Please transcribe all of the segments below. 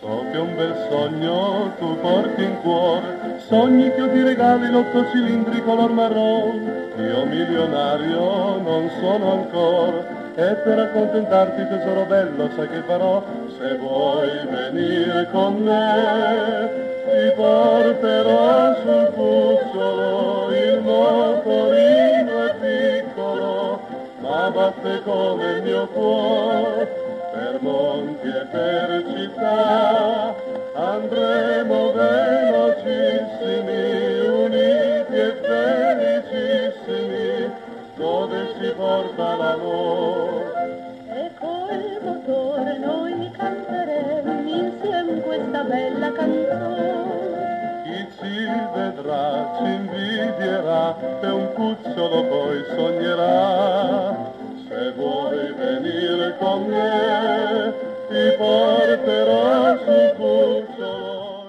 So che un bel sogno tu porti in cuore, sogni che io ti regali l'8 cilindri color marron. Io milionario non sono ancora, e per accontentarti tesoro bello sai che farò? Se vuoi venire con me ti porterò sul cucciolo, il motorino è piccolo ma batte come il mio cuore. Per monti e per città andremo velocissimi, uniti e felicissimi, dove si porta l'amore. E col motore noi canteremo insieme questa bella canzone. Chi ci vedrà ci invidierà e un cucciolo poi sognerà. Se vuoi venire con me ti porterò sul cucciolo.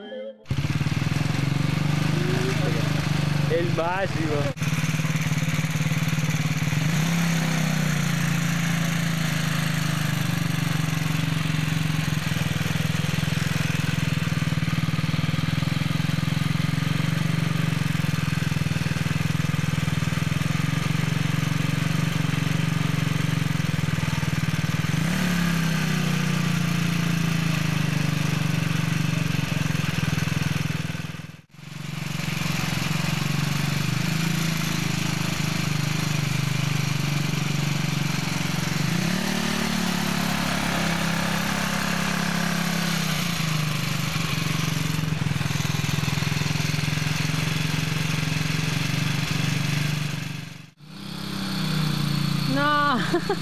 È il massimo. No!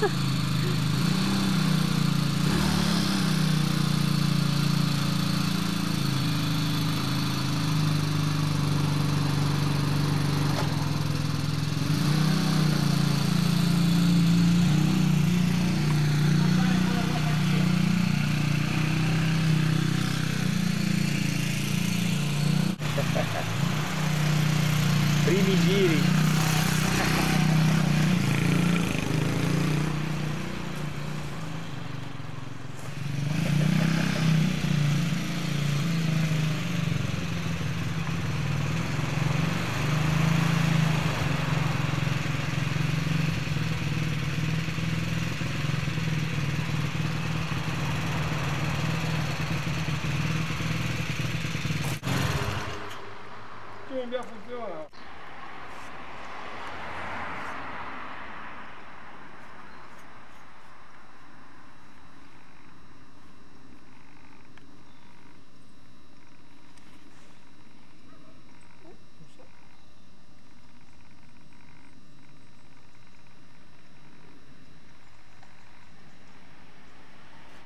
Primi giri. Non funziona.